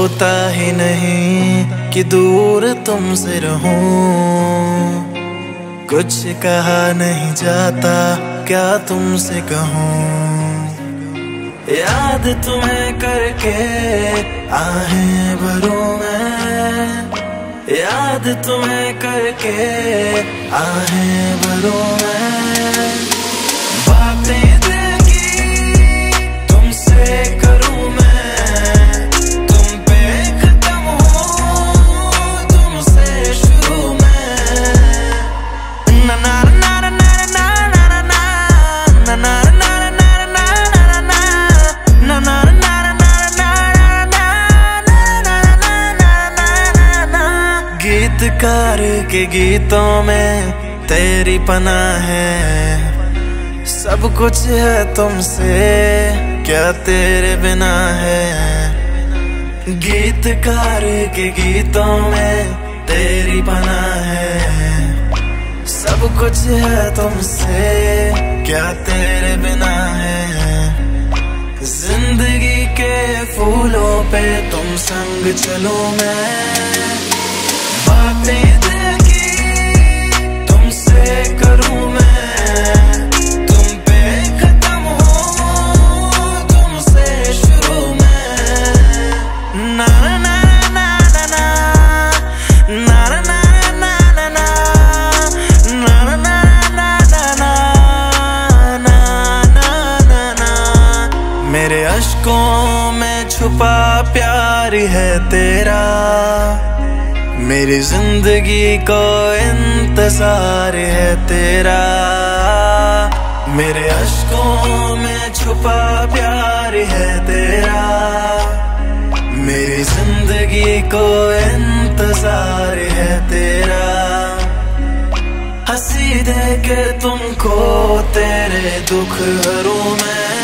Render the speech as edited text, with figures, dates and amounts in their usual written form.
होता ही नहीं कि दूर तुमसे रहूं। कुछ कहा नहीं जाता, क्या तुमसे कहूँ। याद तुम्हें करके आहें भरूं मैं, याद तुम्हें करके आहें भरूं मैं। बातें दिल की तुमसे करूं मैं, तुम पे खत्म हूँ तुमसे शुरू मैं। ना ना ना ना ना ना ना ना गीतकार के गीतों में तेरी पनाह है। सब कुछ है तुमसे, क्या तेरे बिना है। गीतकार के गीतों में तेरी पनाह है। सब कुछ है तुमसे, क्या तेरे बिना है। जिंदगी के फूलों पे तुम संग चलो मैं। बातें दिल की तुमसे करूं मैं, तुम पे खत्म हूँ तुमसे शुरू मैं। ना ना ना ना ना ना ना ना ना ना ना ना ना। मेरे अश्कों में छुपा प्यार है तेरा, मेरी जिंदगी को इंतजार है तेरा। मेरे अश्कों में छुपा प्यार है तेरा, मेरी जिंदगी को इंतजार है तेरा। हंसी दे के तुमको तेरे दुख हरूं मैं।